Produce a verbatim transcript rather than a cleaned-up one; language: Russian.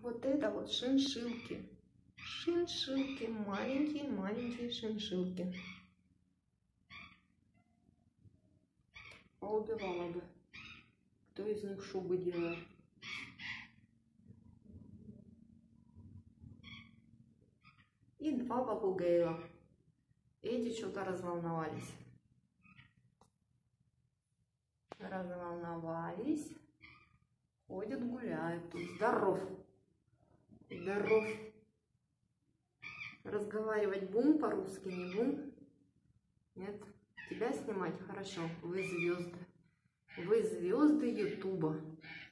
вот это вот шиншилки. Шиншилки, маленькие-маленькие шиншилки. Поубивала бы. Кто из них шубы делает? И два бабугейла. Эти что-то разволновались. Разволновались. Ходят, гуляют. Здоров. Здоров. Разговаривать бум по-русски, не бум? Нет? Тебя снимать? Хорошо. Вы звезды. Вы звезды Ютуба.